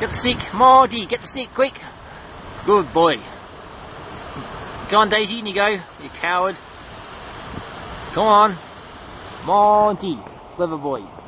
Get the stick, Monty, get the stick, quick. Good boy. Come on, Daisy, in you go, you coward. Come on. Monty, clever boy.